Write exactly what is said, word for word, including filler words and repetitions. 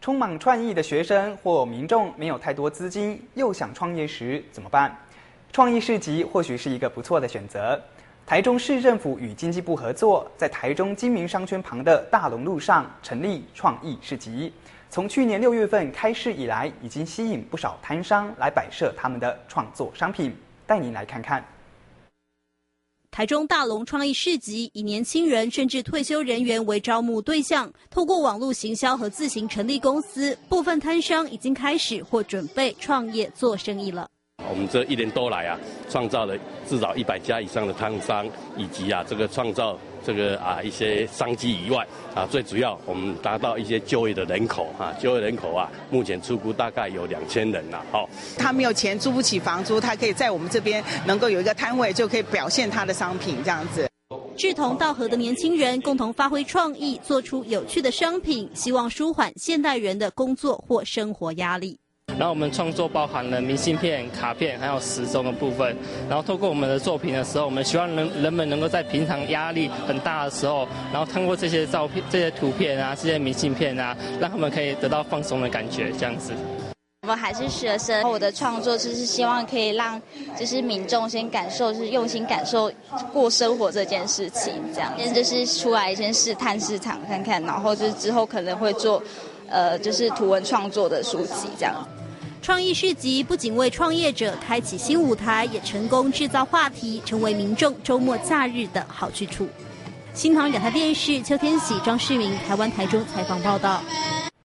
充满创意的学生或民众没有太多资金，又想创业时怎么办？创意市集或许是一个不错的选择。台中市政府与经济部合作，在台中精明商圈旁的大龙路上成立创意市集。从去年六月份开市以来，已经吸引不少摊商来摆设他们的创作商品。带您来看看。 台中大龙创意市集以年轻人甚至退休人员为招募对象，透过网络行销和自行成立公司，部分摊商已经开始或准备创业做生意了。 我们这一年多来啊，创造了至少一百家以上的摊商，以及啊这个创造这个啊一些商机以外啊，最主要我们达到一些就业的人口啊，就业人口啊，目前初估大概有两千人呐、啊。好、哦， 他没有钱租不起房租，他可以在我们这边能够有一个摊位，就可以表现他的商品这样子。 志同道合的年轻人共同发挥创意，做出有趣的商品，希望舒缓现代人的工作或生活压力。 然后我们创作包含了明信片、卡片，还有时钟的部分。然后透过我们的作品的时候，我们希望人人们能够在平常压力很大的时候，然后通过这些照片、这些图片啊、这些明信片啊，让他们可以得到放松的感觉，这样子。 我们还是学生，我的创作就是希望可以让就是民众先感受，就是用心感受过生活这件事情，这样。先就是出来先试探市场看看，然后就是之后可能会做，呃，就是图文创作的书籍这样。 创意市集不仅为创业者开启新舞台，也成功制造话题，成为民众周末假日的好去处。新唐人亚太电视邱天喜、张世明，台湾台中采访报道。